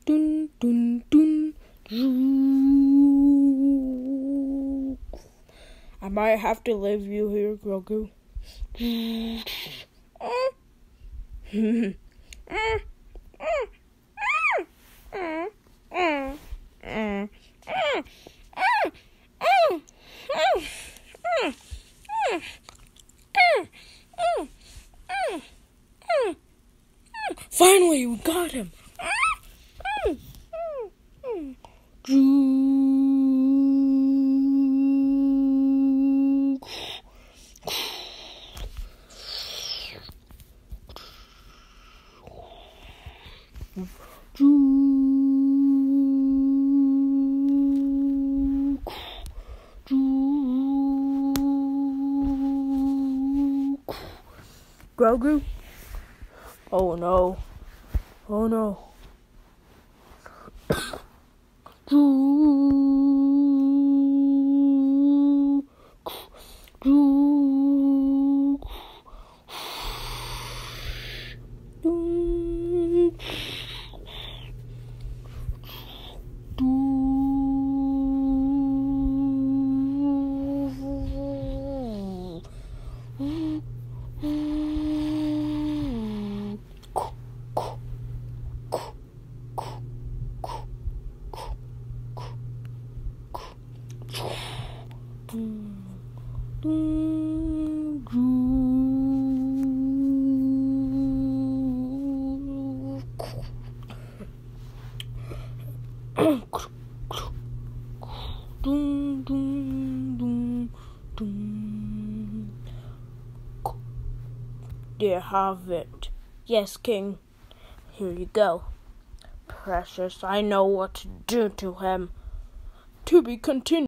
dun, dun, dun. I might have to leave you here, Grogu. Finally, we got him. Grogu? Oh no. Oh no. There have it. Yes, King. Here you go. Precious, I know what to do to him. To be continued.